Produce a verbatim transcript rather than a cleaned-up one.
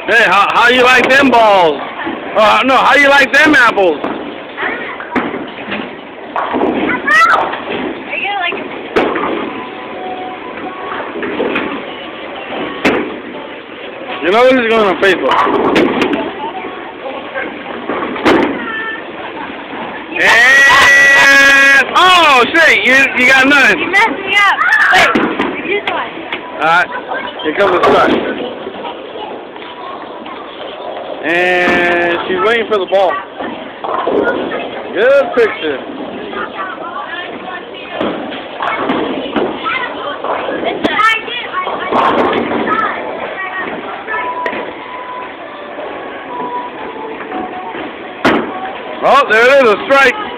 Hey, how how you like them balls? Uh, no, how you like them apples? Are you gonna like it? You know this is going on Facebook. And oh shit, you you got nothing. You messed me up. Wait, here's one. Alright, here comes the start. And she's waiting for the ball. Good picture. Oh, there it is, a strike.